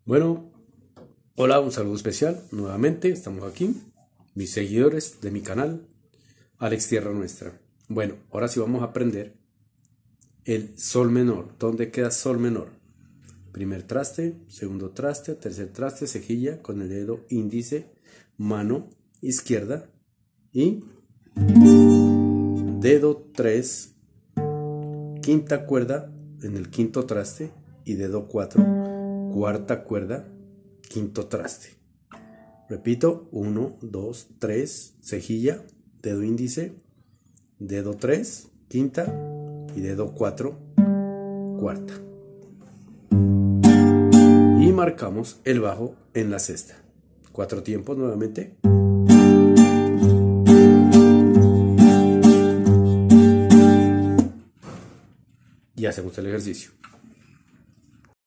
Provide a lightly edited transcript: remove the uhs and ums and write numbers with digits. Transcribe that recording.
Bueno, hola, un saludo especial. Nuevamente estamos aquí, mis seguidores de mi canal, Alex Tierra Nuestra. Bueno, ahora sí vamos a aprender el sol menor. ¿Dónde queda sol menor? Primer traste, segundo traste, tercer traste, cejilla con el dedo índice, mano izquierda y dedo 3, quinta cuerda en el quinto traste y dedo 4, cuarta cuerda, quinto traste. Repito, 1, 2, 3, cejilla, dedo índice, dedo 3, quinta y dedo 4, cuarta. Y marcamos el bajo en la sexta. 4 tiempos nuevamente. Y hacemos el ejercicio.